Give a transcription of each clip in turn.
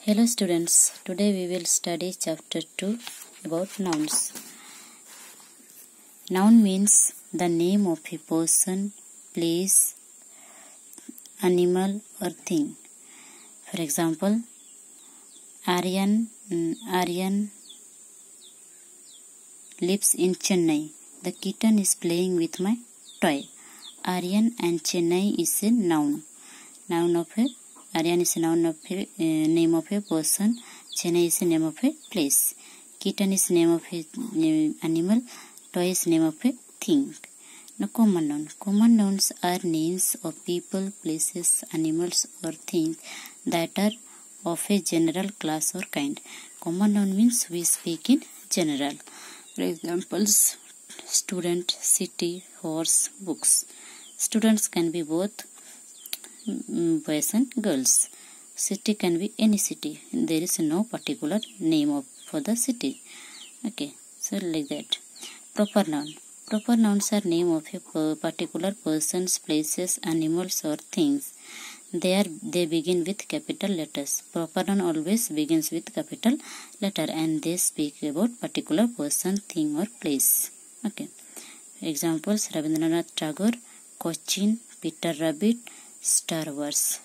Hello students, today we will study chapter 2 about nouns. Noun means the name of a person, place, animal or thing. For example, Aryan lives in Chennai. The kitten is playing with my toy. Aryan and Chennai is a noun. Aryan is a noun of a name of a person. Chennai is a name of a place. Kitten is name of a animal. Toy is name of a thing. Now common noun. Common nouns are names of people, places, animals or things that are of a general class or kind. Common noun means we speak in general. For examples, student, city, horse, books. Students can be both boys and girls. City can be any city. There is no particular name for the city. Okay, so like that. Proper noun. Proper nouns are name of a particular persons, places, animals or things. They begin with capital letters. Proper noun always begins with capital letter and they speak about particular person, thing or place. Okay. Examples: Rabindranath Tagore, Cochin, Peter Rabbit, Star Wars.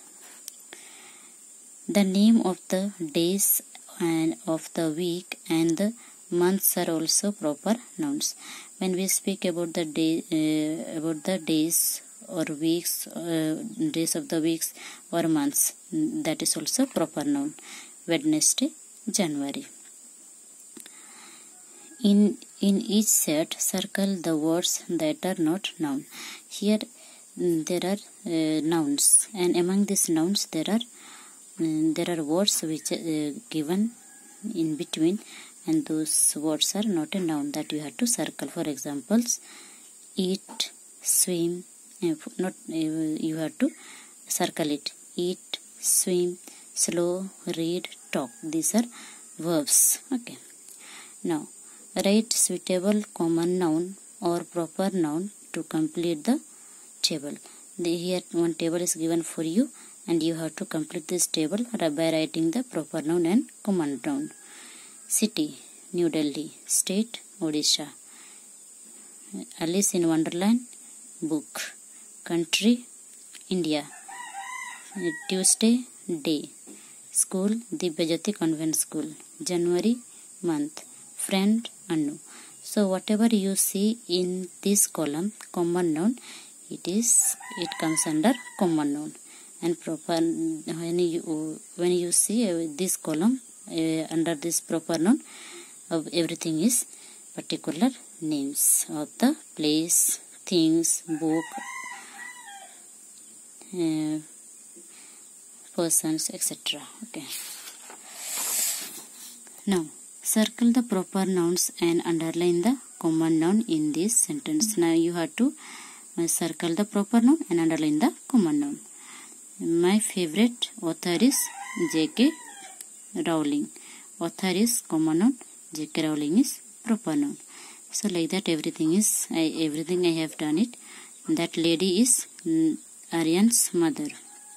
The name of the days and of the week and the months are also proper nouns. When we speak about the days or weeks, days of the weeks or months, that is also proper noun. Wednesday, January. In each set, circle the words that are not noun. Here there are nouns, and among these nouns there are words which are given in between, and those words are not a noun that you have to circle. For examples, eat, swim, you have to circle it. Eat, swim, slow, read, talk. These are verbs. Okay. Now write suitable common noun or proper noun to complete the table. Here one table is given for you and you have to complete this table by writing the proper noun and common noun. City, New Delhi. State, Odisha. Alice in Wonderland, book. Country, India. Tuesday, day. School, Divyajyoti Convent School. January, month. Friend, Anu. So whatever you see in this column, common noun, it comes under common noun. And proper when you see this column under this proper noun, everything is particular names of the place, things, book, persons, etc. Okay. Now circle the proper nouns and underline the common noun in this sentence. Now you have to circle the proper noun and underline the common noun. My favorite author is J.K. Rowling. Author is common noun, J.K. Rowling is proper noun. So like that everything I have done it. That lady is Aryan's mother.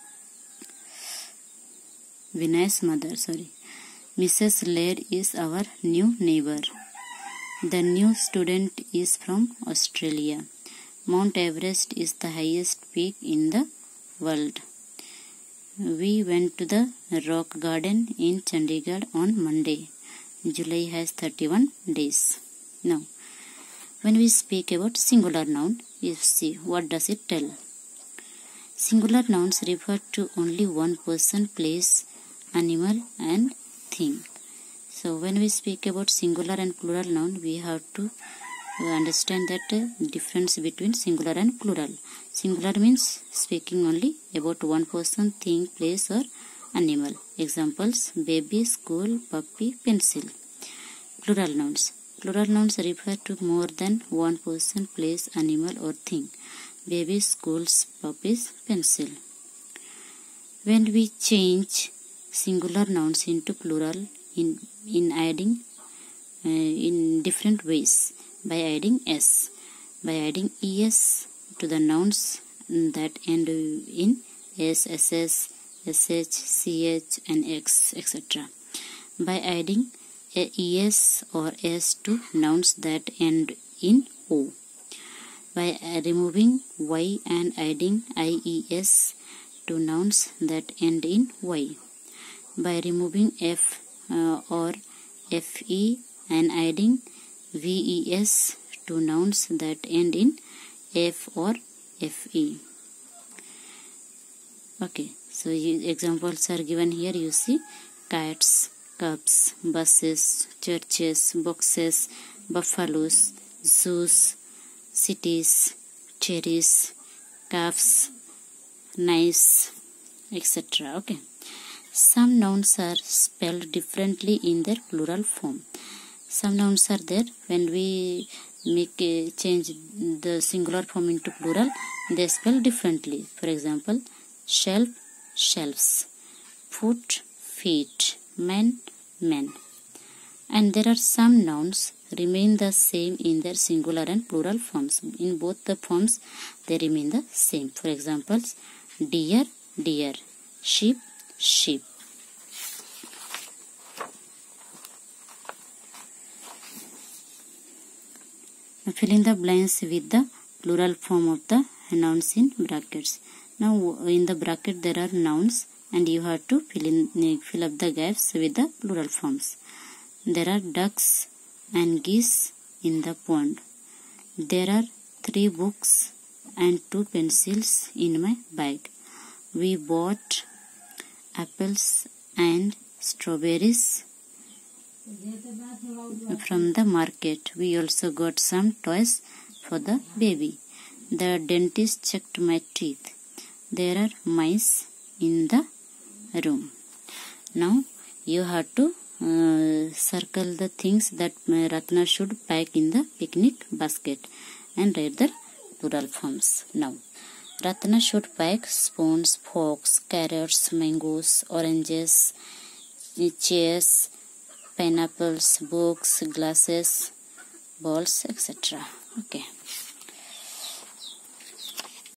Vinay's mother, sorry. Mrs. Laird is our new neighbor. The new student is from Australia. Mount Everest is the highest peak in the world. We went to the rock garden in Chandigarh on Monday. July has 31 days. Now, when we speak about singular noun, you see what does it tell. Singular nouns refer to only one person, place, animal and thing. So when we speak about singular and plural noun, we have to understand that difference between singular and plural. Singular means speaking only about one person, thing, place or animal. Examples: baby, school, puppy, pencil. Plural nouns. Plural nouns refer to more than one person, place, animal or thing. Baby, schools, puppies, pencil. When we change singular nouns into plural in adding in different ways, by adding s, by adding es to the nouns that end in s, ss, sh, ch, and x, etc. By adding a es or s to nouns that end in o. By removing y and adding ies to nouns that end in y. By removing f or fe and adding ves to nouns that end in f or fe. Okay, so examples are given here. You see cats, cups, buses, churches, boxes, buffaloes, zoos, cities, cherries, calves, knives, etc. Okay. Some nouns are spelled differently in their plural form. Some nouns are there. When we change the singular form into plural, they spell differently. For example, shelf, shelves, foot, feet, men, men. And there are some nouns remain the same in their singular and plural forms. In both the forms, they remain the same. For example, deer, deer, sheep, sheep. Now fill in the blanks with the plural form of the nouns in brackets. Now in the bracket there are nouns and you have to fill up the gaps with the plural forms. There are ducks and geese in the pond. There are 3 books and 2 pencils in my bag. We bought apples and strawberries from the market. We also got some toys for the baby. The dentist checked my teeth. There are mice in the room. Now you have to circle the things that Ratna should pack in the picnic basket and write the plural forms. Now Ratna should pack spoons, forks, carrots, mangoes, oranges, chairs, pineapples, books, glasses, balls, etc. Okay.